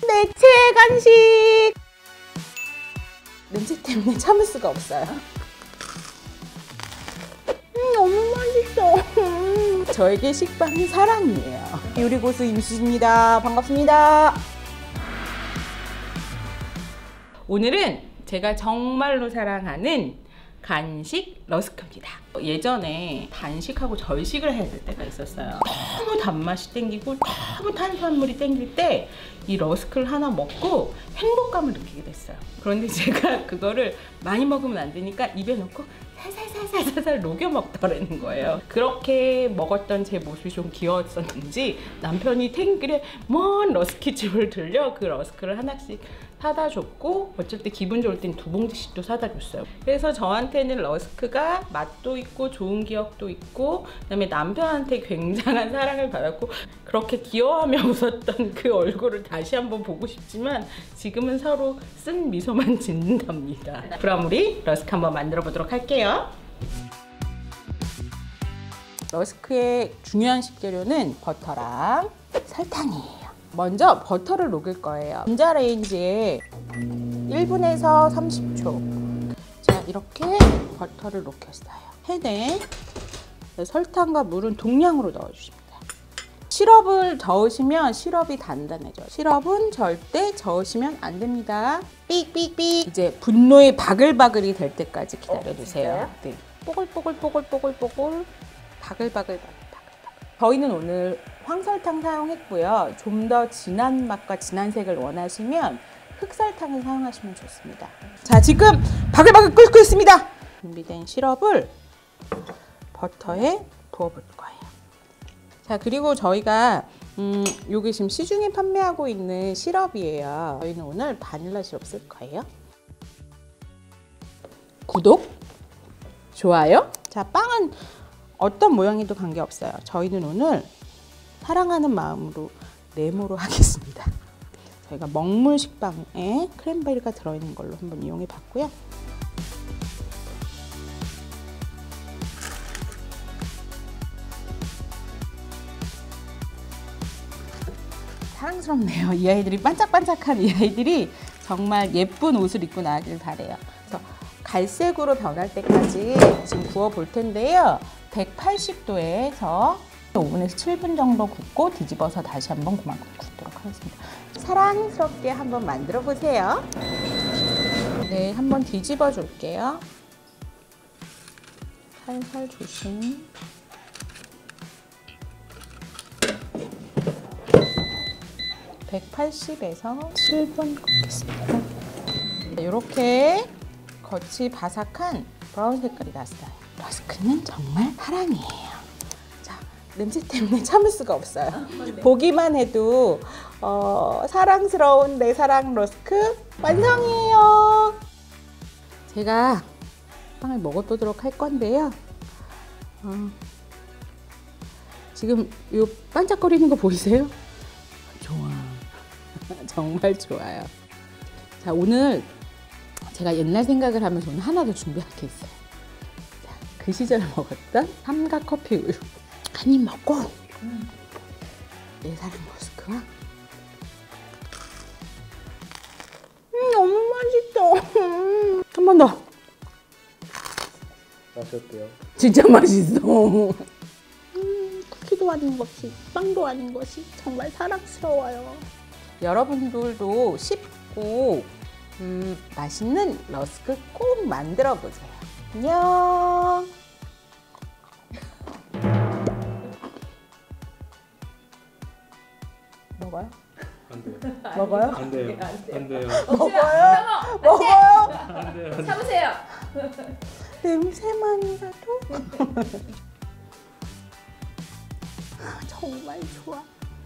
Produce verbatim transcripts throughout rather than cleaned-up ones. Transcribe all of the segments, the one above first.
내 최애 간식! 냄새 때문에 참을 수가 없어요. 음, 너무 맛있어. 저에게 식빵은 사랑이에요. 요리고수 임수지입니다. 반갑습니다. 오늘은 제가 정말로 사랑하는 간식 러스크입니다. 예전에 단식하고 절식을 해야 될 때가 있었어요. 너무 단맛이 땡기고 너무 탄수화물이 땡길 때 이 러스크를 하나 먹고 행복감을 느끼게 됐어요. 그런데 제가 그거를 많이 먹으면 안 되니까 입에 넣고 살살살살살살 녹여 먹더라는 거예요. 그렇게 먹었던 제 모습이 좀 귀여웠었는지 남편이 탱글에 먼 러스크집을 들려 그 러스크를 하나씩 사다 줬고, 어쩔 때 기분 좋을 땐 두 봉지씩도 사다 줬어요. 그래서 저한테는 러스크가 맛도 있고 좋은 기억도 있고, 그다음에 남편한테 굉장한 사랑을 받았고, 그렇게 귀여워하며 웃었던 그 얼굴을 다시 한번 보고 싶지만 지금은 서로 쓴 미소만 짓는답니다. 그럼 우리 러스크 한번 만들어 보도록 할게요. 러스크의 중요한 식재료는 버터랑 설탕이에요. 먼저 버터를 녹일 거예요. 전자레인지에 일 분에서 삼십 초. 자, 이렇게 버터를 녹였어요. 팬에 설탕과 물은 동량으로 넣어주십니다. 시럽을 저으시면 시럽이 단단해져요. 시럽은 절대 저으시면 안 됩니다. 삑삑삑. 이제 분노의 바글바글이 될 때까지 기다려주세요. 어, 네. 뽀글뽀글뽀글뽀글뽀글 바글바글바글. 저희는 오늘 황설탕 사용했고요. 좀 더 진한 맛과 진한 색을 원하시면 흑설탕을 사용하시면 좋습니다. 자, 지금 바글바글 끓고 있습니다. 준비된 시럽을 버터에 부어볼 거예요. 자, 그리고 저희가 음, 요게 지금 시중에 판매하고 있는 시럽이에요. 저희는 오늘 바닐라 시럽 쓸 거예요. 구독, 좋아요. 자, 빵은 어떤 모양이도 관계없어요. 저희는 오늘 사랑하는 마음으로 네모로 하겠습니다. 저희가 먹물 식빵에 크랜베리가 들어있는 걸로 한번 이용해 봤고요. 사랑스럽네요. 이 아이들이 반짝반짝한 이 아이들이 정말 예쁜 옷을 입고 나가길 바래요. 그래서 갈색으로 변할 때까지 지금 구워 볼 텐데요. 백팔십 도에서 오 분에서 칠 분 정도 굽고 뒤집어서 다시 한번 그만큼 굽도록 하겠습니다. 사랑스럽게 한번 만들어 보세요. 네, 한번 뒤집어 줄게요. 살살 조심. 백팔십에서 칠 분 굽겠습니다. 이렇게 겉이 바삭한 브라운 색깔이 났어요. 러스크는 정말 사랑이에요. 자, 냄새 때문에 참을 수가 없어요. 아, 네. 보기만 해도 어, 사랑스러운 내 사랑 러스크 완성이에요. 제가 빵을 먹어보도록 할 건데요. 어, 지금 이 반짝거리는 거 보이세요? 좋아. 정말 좋아요. 자, 오늘 제가 옛날 생각을 하면서 오늘 하나 더 준비할 게 있어요. 자, 그 시절에 먹었던 삼각 커피 우유 한 입 먹고 음. 내 사랑 러스크와 음, 너무 맛있어. 음. 한 번 더. 맛이 어때요? 진짜 맛있어. 음, 쿠키도 아닌 것이, 빵도 아닌 것이 정말 사랑스러워요. 여러분들도 쉽고 음, 맛있는 러스크 꼭 만들어 보세요. 안녕. 먹어요? 안 돼요. 먹어요? 안 돼요. 안 돼요. 먹어요? 먹어요? 안 돼요. 참으세요. 냄새만이라도 정말 좋아.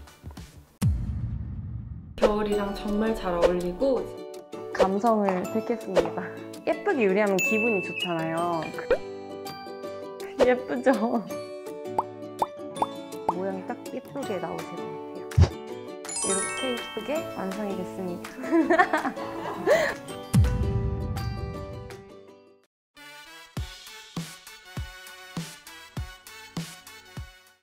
겨울이랑 정말 잘 어울리고 감성을 뱉겠습니다. 예쁘게 요리하면 기분이 좋잖아요. 예쁘죠? 모양이 딱 예쁘게 나오실 것 같아요. 이렇게 예쁘게 완성이 됐습니다.